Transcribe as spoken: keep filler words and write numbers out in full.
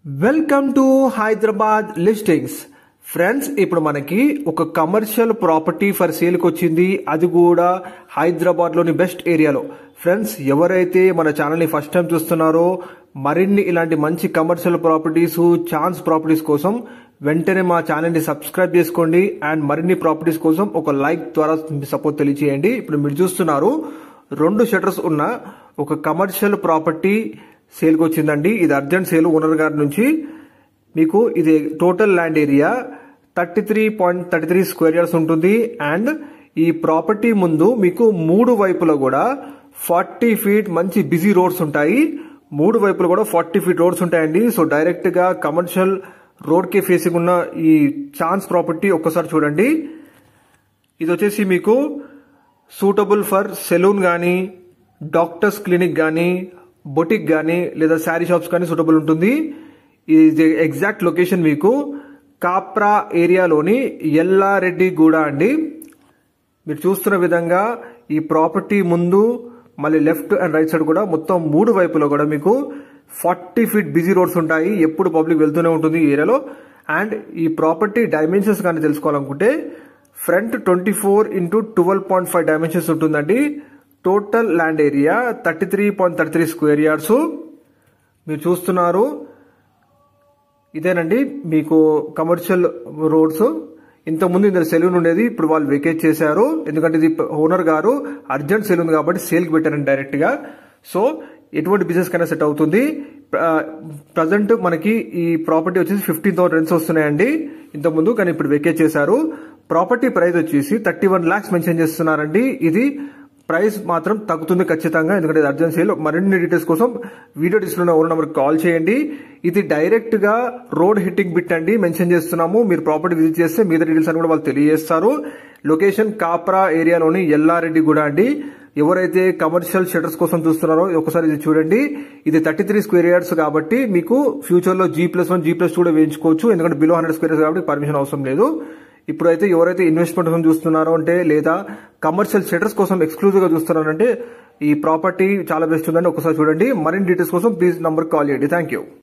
Welcome to Hyderabad listings. Friends, ఇప్పుడు మనకి ఒక కమర్షియల్ ప్రాపర్టీ ఫర్ సేల్ కి వచ్చింది, అది కూడా హైదరాబాద్ లోని బెస్ట్ ఏరియాలో. ఫ్రెండ్స్, ఎవరైతే మన ఛానల్ ని ఫస్ట్ టైం చూస్తున్నారో మరిన్ని ఇలాంటి మంచి కమర్షియల్ ప్రాపర్టీస్, ఛాన్స్ ప్రాపర్టీస్ కోసం వెంటనే మా ఛానల్ ని సబ్స్క్రైబ్ చేసుకోండి అండ్ మరిన్ని ప్రాపర్టీస్ కోసం ఒక లైక్ ద్వారా సపోర్ట్ తెలియజేయండి. ఇప్పుడు మీరు చూస్తున్నారు రెండు షట్టర్స్ ఉన్న ఒక కమర్షియల్ ప్రాపర్టీ సేల్ కి వచ్చిందండి. ఇది అర్జెంట్ సేల్ ఓనర్ గారి నుంచి. మీకు ఇది total land area thirty three point thirty three square yards ఉంటుంది. అండ్ ఈ ప్రాపర్టీ ముందు మీకు మూడు వైపులా కూడా ఫార్టీ ఫీట్ మంచి బిజీ రోడ్స్ ఉంటాయి. మూడు వైపులు కూడా ఫార్టీ ఫీట్ రోడ్స్ ఉంటాయండి. సో డైరెక్ట్ గా కమర్షియల్ రోడ్ కి ఫేసింగ్ ఉన్న ఈ ఛాన్స్ ప్రాపర్టీ ఒక్కసారి చూడండి. ఇది వచ్చేసి మీకు సూటబుల్ ఫర్ సెలూన్ గానీ, డాక్టర్స్ క్లినిక్ గానీ, బొటిక్ గానీ లేదా శారీ షాప్స్ కానీ సూటబుల్ ఉంటుంది. ఇది ఎగ్జాక్ట్ లొకేషన్ మీకు కాప్రా ఏరియాలోని ఎల్లారెడ్డి గూడ అండి. మీరు చూస్తున్న విధంగా ఈ ప్రాపర్టీ ముందు మళ్ళీ లెఫ్ట్ అండ్ రైట్ సైడ్ కూడా మొత్తం మూడు వైపులో కూడా మీకు ఫార్టీ ఫీట్ బిజీ రోడ్స్ ఉంటాయి. ఎప్పుడు పబ్లిక్ వెళ్తూనే ఉంటుంది ఈ ఏరియాలో. అండ్ ఈ ప్రాపర్టీ డైమెన్షన్స్ కానీ తెలుసుకోవాలనుకుంటే front twenty four into twelve point five dimensions ఉంటుందండి. Total land area thirty three point thirty three square yards మీరు చూస్తున్నారు. ఇదేనండి మీకు కమర్షియల్ రోడ్స్. ఇంతకుముందు ఇందులో సెలూన్ ఉండేది, ఇప్పుడు వాళ్ళు వెకేట్ చేశారు. ఎందుకంటే ఇది ఓనర్ గారు అర్జెంట్ సెలూన్ కాబట్టి సేల్ కి పెట్టారండి డైరెక్ట్ గా. సో ఎటువంటి బిజినెస్ కైనా సెట్ అవుతుంది. ప్రజెంట్ మనకి ఈ ప్రాపర్టీ వచ్చేసి ఫిఫ్టీన్ థౌసండ్ రెంట్స్ వస్తున్నాయండి ఇంతకుముందు, కానీ ఇప్పుడు వెకేట్ చేశారు. ప్రాపర్టీ ప్రైస్ వచ్చేసి థర్టీ వన్ లాక్స్ మెన్షన్ చేస్తున్నారండి. ఇది ప్రైస్ మాత్రం తగ్గుతుంది ఖచ్చితంగా, ఎందుకంటే ఇది అర్జెంట్ సేల్. మరిన్ని డీటెయిల్స్ కోసం వీడియో డిస్ప్లేలో ఓనర్ నెంబర్కి కాల్ చేయండి. ఇది డైరెక్ట్ గా రోడ్ హిట్టింగ్ బిట్ అండి, మెన్షన్ చేస్తున్నాము. మీరు ప్రాపర్టీ విజిట్ చేస్తే మీద డీటెయిల్స్ అని కూడా వాళ్ళు తెలియజేస్తారు. లొకేషన్ కాప్రా ఏరియాలోని ఎల్లారెడ్డి గూడ అండి. ఎవరైతే కమర్షియల్ షట్టర్స్ కోసం చూస్తున్నారో ఒకసారి ఇది చూడండి. ఇది థర్టీ త్రీ స్క్వేర్ యార్డ్స్ కాబట్టి మీకు ఫ్యూచర్ లో G plus one G plus two కూడా వేయించుకోవచ్చు, ఎందుకంటే బిలో హండ్రెడ్ స్క్వేర్ యార్డ్స్ కాబట్టి పర్మిషన్ అవసరం లేదు. ఇప్పుడైతే ఎవరైతే ఇన్వెస్ట్మెంట్ కోసం చూస్తున్నారో అంటే లేదా కమర్షియల్ షట్టర్స్ కోసం ఎక్స్క్లూజివ్ గా చూస్తున్నారంటే ఈ ప్రాపర్టీ చాలా బెస్ట్ ఉందండి. ఒకసారి చూడండి. మరిన్ని డీటెయిల్స్ కోసం ప్లీజ్ నంబర్ కాల్ చేయండి. Thank you.